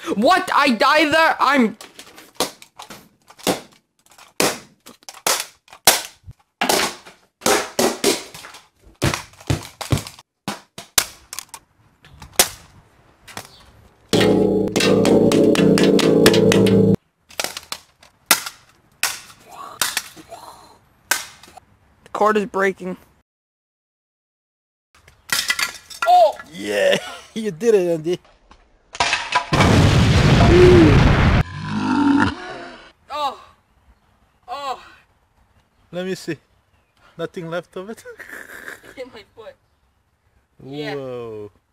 What? I died there? I'm... The cord is breaking. Oh! Yeah, you did it, Andy. Oh! Oh! Let me see. Nothing left of it? Hit my foot. Whoa. Yeah.